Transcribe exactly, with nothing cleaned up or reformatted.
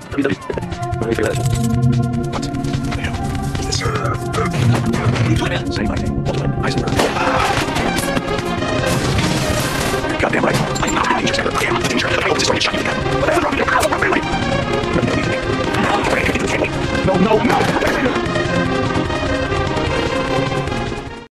W W. Let me figure that shit. What the hell is this? Say my name. Ultimate Eisenberg. You're goddamn right. I'm not the dangerous ever. I am the danger. I hope this is going to shut you down. Whatever. No, no, no.